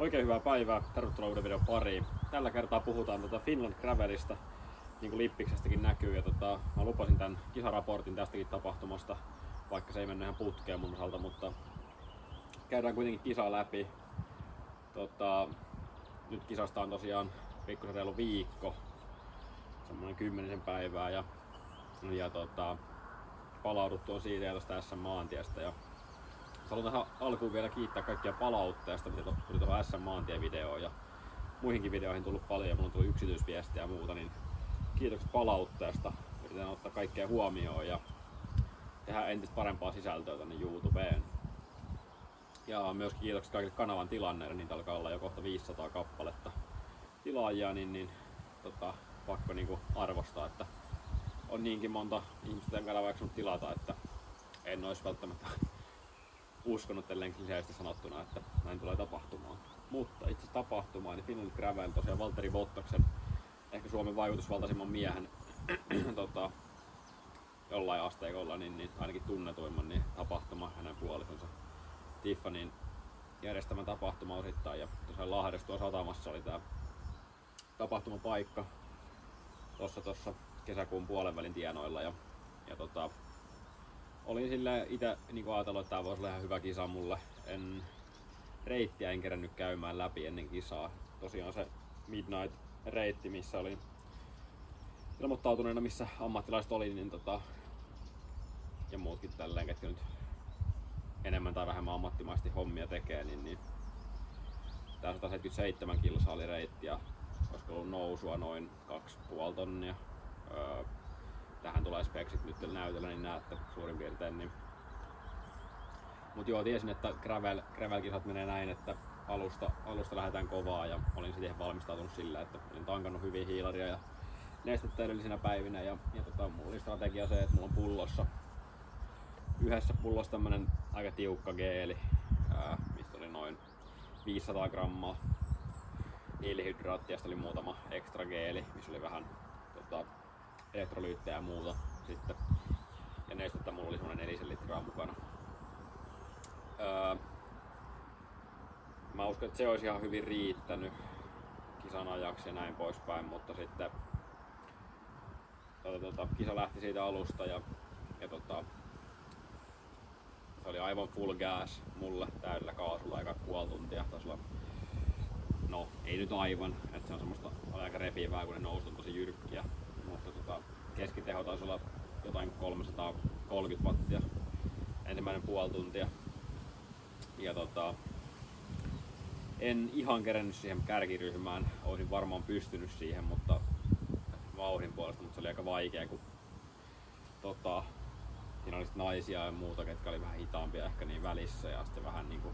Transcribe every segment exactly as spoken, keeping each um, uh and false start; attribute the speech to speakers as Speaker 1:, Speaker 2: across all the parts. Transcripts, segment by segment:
Speaker 1: Oikein hyvää päivää, tervetuloa uuden videon pariin. Tällä kertaa puhutaan tuota Finland Gravelista, niin kuin Lippiksestäkin näkyy. Ja tota, mä lupasin tämän kisaraportin tästäkin tapahtumasta, vaikka se ei mennyt ihan putkeen mun osalta, mutta käydään kuitenkin kisaa läpi. Tota, nyt kisasta on tosiaan pikkusen reilu viikko, semmoinen kymmenisen päivää, ja, ja tota, palauduttu on siitä ja tästä S M-maantiestä. Ja haluan tähän alkuun vielä kiittää kaikkia palautteesta, mitä tuli tuohon S M-maantie-videoon ja muihinkin videoihin tullut paljon ja mulla on tullut yksityisviestiä ja muuta, niin kiitokset palautteesta. Yritän ottaa kaikkea huomioon ja tehdä entistä parempaa sisältöä tänne YouTubeen. Ja myöskin kiitokset kaikille kanavan tilanneille, niitä alkaa olla jo kohta viisisataa kappaletta tilaajia, niin, niin tota, pakko niinku arvostaa, että on niinkin monta ihmistä tämän kanavan jaksanut tilata, että en olisi välttämättä uskonut tälleen kliseisesti sanottuna, että näin tulee tapahtumaan. Mutta itse tapahtumaan, niin Finland Gravel tosiaan Valtteri Bottaksen, ehkä Suomen vaikutusvaltaisimman miehen tota, jollain asteikolla, niin, niin ainakin tunnetuimman niin tapahtuma, hänen puolisonsa Tiffanyn järjestämän tapahtuma osittain. Ja tosiaan Lahdessa tuossa satamassa oli tää tapahtumapaikka tuossa tuossa kesäkuun puolenvälin tienoilla. Ja, ja tota, olin sillä itse niin ajatellut, että tämä voisi olla ihan hyvä kisa mulle. En, reittiä en kerännyt käymään läpi ennen kisaa. Tosiaan se Midnight-reitti, missä olin ilmoittautuneena, missä ammattilaiset oli, niin tota, ja muutkin tälleen, ketkä nyt enemmän tai vähemmän ammattimaisesti hommia tekee, niin, niin tää sata seitsemänkymmentäseitsemän kilsaa oli reitti ja olisiko ollut nousua noin kaksi pilkku viisi tonnia. Öö, Tähän tulee speksit nyt näytöllä, niin näette suurin piirtein. Niin. Mut joo, tiesin, että gravel, gravel-kisat menee näin, että alusta, alusta lähdetään kovaa ja olin siihen valmistautunut sillä, että olin tankannut hyviä hiilaria ja nestettä edellisinä päivinä. Ja, ja tota, mulla oli strategia se, että mulla on pullossa, yhdessä pullossa tämmönen aika tiukka geeli, ää, mistä oli noin viisisataa grammaa hiilihydraattia, oli muutama ekstra geeli, missä oli vähän tota, elektrolyyttejä ja muuta sitten. Ja nestettä mulla oli semmonen nelisen litraa mukana. Öö, mä uskon, että se olisi ihan hyvin riittänyt kisan ajaksi ja näin poispäin, mutta sitten tota, tota, kisa lähti siitä alusta ja, ja tota, se oli aivan full gas mulle täydellä kaasulla aika puoli tuntia. Tasolla, no ei nyt aivan, että se on semmoista aika repivää, kun ne nousut on tosi jyrkkiä. Mutta tota, keskiteho taisi olla jotain kolmesataakolmekymmentä wattia ensimmäinen puoli tuntia. Ja tota, en ihan kerennyt siihen kärkiryhmään, olisin varmaan pystynyt siihen, mutta vauhdin puolesta, mutta se oli aika vaikea, kun tota, siinä oli naisia ja muuta, ketkä oli vähän hitaampia ehkä niin välissä ja sitten vähän niinku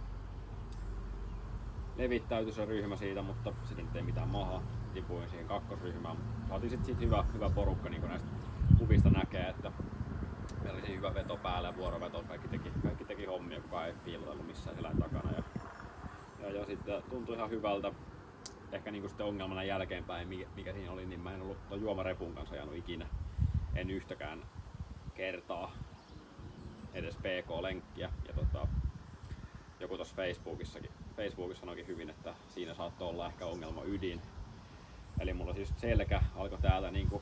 Speaker 1: levittäytyi se ryhmä siitä, mutta sitten nyt ei mitään maha. Tipuin siihen kakkosryhmään. Saatiin sitten sit hyvä, hyvä porukka, niin kuin näistä kuvista näkee, että meillä oli hyvä veto päällä ja vuoroveto. Kaikki teki, kaikki teki hommia, kukaan ei piilotellut missään selän takana. Ja, ja, ja sitten tuntui ihan hyvältä. Ehkä niin kuin sitten ongelmana jälkeenpäin, mikä, mikä siinä oli, niin mä en ollut tuon juomarepun kanssa ajanut ikinä. En yhtäkään kertaa edes P K-lenkkiä. Ja tota, joku tuossa Facebookissakin Facebookissa sanoikin hyvin, että siinä saattoi olla ehkä ongelma ydin. Eli mulla siis selkä alkoi täältä niinku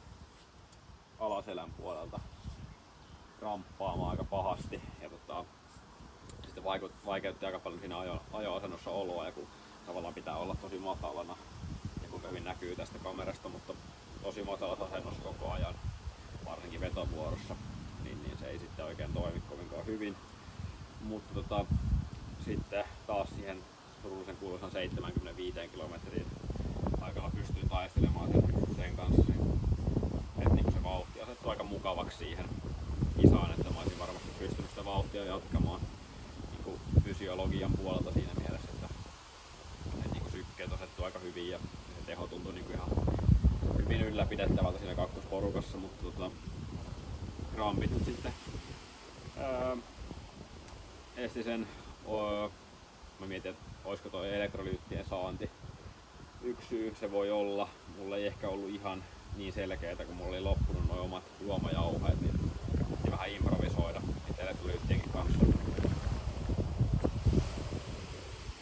Speaker 1: alaselän puolelta ramppaamaan aika pahasti. Ja tota, sitten vaikeutti aika paljon siinä ajo, ajo-asennossa oloa, ja kun tavallaan pitää olla tosi matalana. Ja kuinka hyvin näkyy tästä kamerasta, mutta tosi matalassa asennossa koko ajan, varsinkin vetovuorossa, niin, niin se ei sitten oikein toimi kovinkaan hyvin. Mutta tota, sitten taas siihen surullisen kuuluisan seitsemänkymmentäviisi kilometriin aikana pystyin taistelemaan sen, sen kanssa, että niin se vauhti asettui aika mukavaksi siihen kisaan, että mä olisin varmasti pystynyt sitä vauhtia jatkamaan niin fysiologian puolelta siinä mielessä, että, että niin sykkeet asettui aika hyvin ja se teho tuntui niin ihan hyvin ylläpidettävältä siinä kakkosporukassa, mutta tota, krampit nyt sitten ää, esti sen. O, mä mietin, että olisiko tuo elektrolyyttien saanti yksi syy, se voi olla. Mulla ei ehkä ollut ihan niin selkeää, kun mulla oli loppunut nuo omat juomajauheet, niin piti vähän improvisoida niitä elektrolyyttienkin kanssa.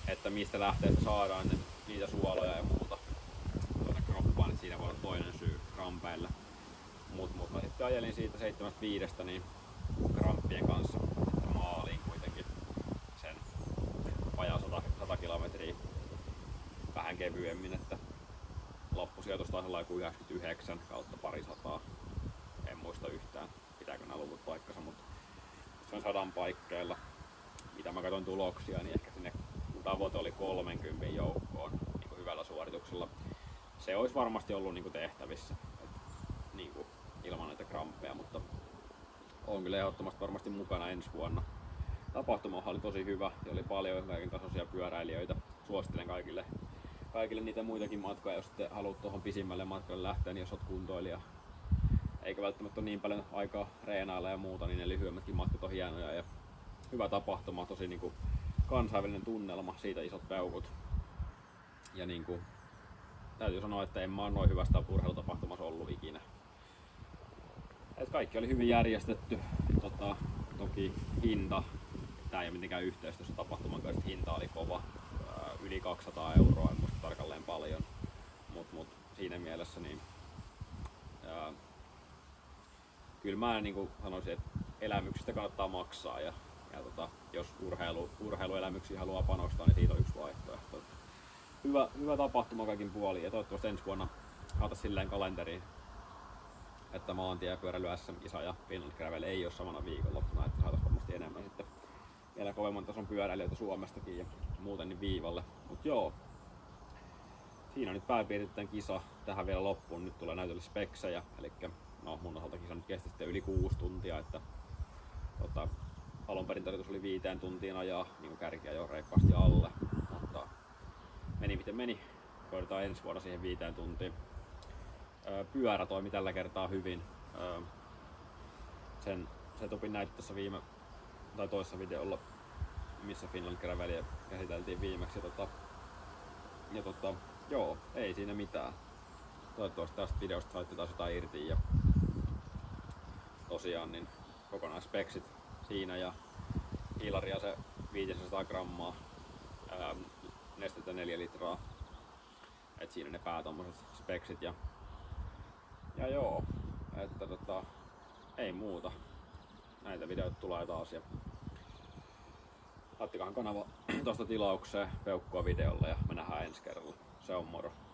Speaker 1: että mistä lähteestä saadaan ne, niitä suoloja ja muuta tuonne kroppaan, että siinä voi olla toinen syy krampeille. Mut, mutta sitten ajelin siitä seitsemästä viidestä niin kramppien kanssa että maaliin kuitenkin sen vajaa sata kilometriä vähän kevyemmin, että loppusijoitus taisi olla joku yhdeksänkymmentäyhdeksän kautta pari sataa. En muista yhtään, pitääkö nämä luvut paikkansa, mutta se on sadan paikkeilla. Mitä mä katsoin tuloksia, niin ehkä sinne tavoite oli kolmekymmentä joukkoon niin kuin hyvällä suorituksella. Se olisi varmasti ollut niin kuin tehtävissä et, niin kuin, ilman näitä kramppeja, mutta on kyllä ehdottomasti varmasti mukana ensi vuonna. Tapahtuma oli tosi hyvä ja oli paljon kaiken tasoisia pyöräilijöitä. Suosittelen kaikille, kaikille niitä muitakin matkoja, jos te haluat tuohon pisimmälle matkalle lähteä, niin jos olet kuntoilija. Eikä välttämättä ole niin paljon aikaa reenailla ja muuta, niin ne lyhyemmätkin matkat on hienoja ja hyvä tapahtuma, tosi niin kuin kansainvälinen tunnelma, siitä isot peukut. Ja niin kuin, täytyy sanoa, että en mä ole noin hyvästä urheilutapahtumassa ollut ikinä. Et kaikki oli hyvin järjestetty. Tota, toki hinta, tää ei ole mitenkään yhteistyössä tapahtuman kanssa, hinta oli kova. Ää, yli kaksisataa euroa, en muista tarkalleen paljon. Mut, mut siinä mielessä niin ää, kyllä mä niin kuin sanoisin, että elämyksistä kannattaa maksaa. Ja, ja tota, jos urheilu, urheiluelämyksiä haluaa panostaa, niin siitä on yksi vaihtoehto. Hyvä, hyvä tapahtuma kaikin puolin ja toivottavasti ensi vuonna saataisiin silleen kalenteriin, että maantiepyöräily S M-kisa ja Finland Gravel ei ole samana viikonloppuna, että saataisiin varmasti enemmän sitten vielä kovemman tason pyöräilijöitä Suomestakin ja muuten niin viivalle. Mut joo, siinä on nyt pääpiirtein kisa tähän vielä loppuun. Nyt tulee näytölle speksejä, eli no mun osalta kisa nyt kesti sitten yli kuusi tuntia, että tota, alun perin tarkoitus oli viiteen tuntiin ajaa, niin kuin kärkiä jo reippaasti alle, mutta meni miten meni. Koitetaan ensi vuonna siihen viiteen tuntiin. Pyörä toimi tällä kertaa hyvin. Sen setupin näytti tässä viime tai toisessa videolla, missä Finland Gravelia käsiteltiin viimeksi. Ja, tota, ja tota, joo, ei siinä mitään. Toivottavasti tästä videosta saitte taas jotain irti. Ja tosiaan niin kokonaisspeksit siinä ja hiilaria se viisisataa grammaa, ää, nestettä neljä litraa. Et siinä ne päätommoset speksit ja, ja joo, että tota, ei muuta. Näitä videoita tulee taas ja laittakahan kanava tuosta tilaukseen peukkua videolle ja me nähdään ensi kerralla. Se on moro.